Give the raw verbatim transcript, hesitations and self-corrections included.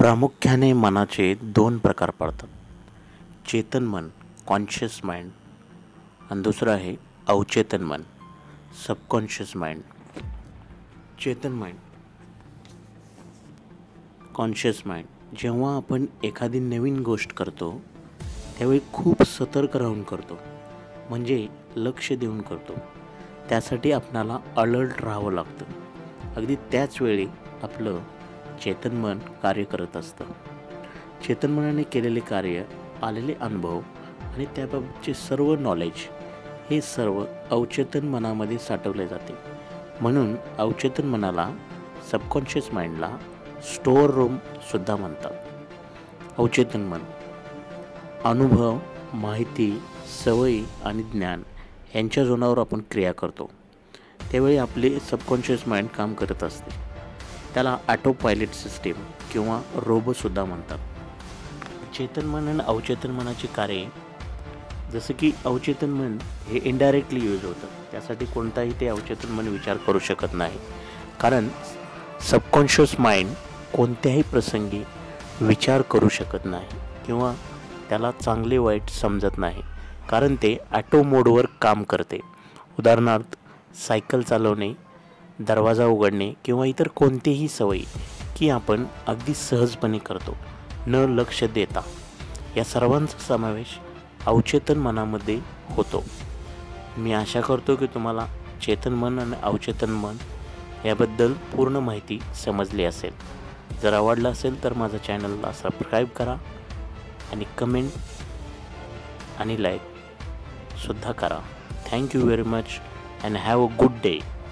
प्रामुख्याने मनाचे दोन प्रकार पडतात. चेतन मन, कॉन्शियस माइंड, आणि दुसरं आहे अवचेतन मन, सबकॉन्शियस माइंड. चेतन माइंड, कॉन्शियस माइंड. जेव्हा आपण एखादी नवीन गोष्ट करतो त्यावेळी खूप सतर्क राहून करतो, म्हणजे लक्ष देऊन करतो. त्यासाठी आपणाला अलर्ट राहावं लागतं. अगदी त्याच वेळी आपलं चेतन मन कार्य करत असतं. चेतन मनाने केलेले कार्य, आलेले अनुभव आणि त्याबाबतचे सर्व नॉलेज हे सर्व अवचेतन मनामध्ये साठवले जाते. म्हणून अवचेतन मनाला, सबकॉन्शियस माइंडला स्टोअर रूम सुद्धा म्हणतात. अवचेतन मन अनुभव, माहिती, सवयी आणि ज्ञान यांच्या जोनावर आपण क्रिया करतो. त्यावेळी आपले सबकॉन्शियस माइंड काम करत असते. त्याला ऑटो पायलट सिस्टीम किंवा रोबोसुद्धा म्हणतात. चेतन मन आणि अवचेतन मनाची कार्ये, जसं की अवचेतन मन हे इनडायरेक्टली यूज होतं. त्यासाठी कोणताही ते अवचेतन मन विचार करू शकत नाही, कारण सबकॉन्शियस माइंड कोणत्याही प्रसंगी विचार करू शकत नाही किंवा त्याला चांगले वाईट समजत नाही, कारण ते ॲटो मोडवर काम करते. उदाहरणार्थ सायकल चालवणे, दरवाजा उघडणे किंवा इतर कोणतेही सवयी की आपण अगदी सहजपणे करतो, न लक्ष देता. या सर्वांचा समावेश अवचेतन मनामध्ये होतो. मी आशा करतो की तुम्हाला चेतन मन आणि अवचेतन मन याबद्दल पूर्ण माहिती समजली असेल. जर आवडलं असेल तर माझ्या चॅनलला सबस्क्राईब करा आणि कमेंट आणि लाईक सुद्धा करा. Thank you very much and have a good day.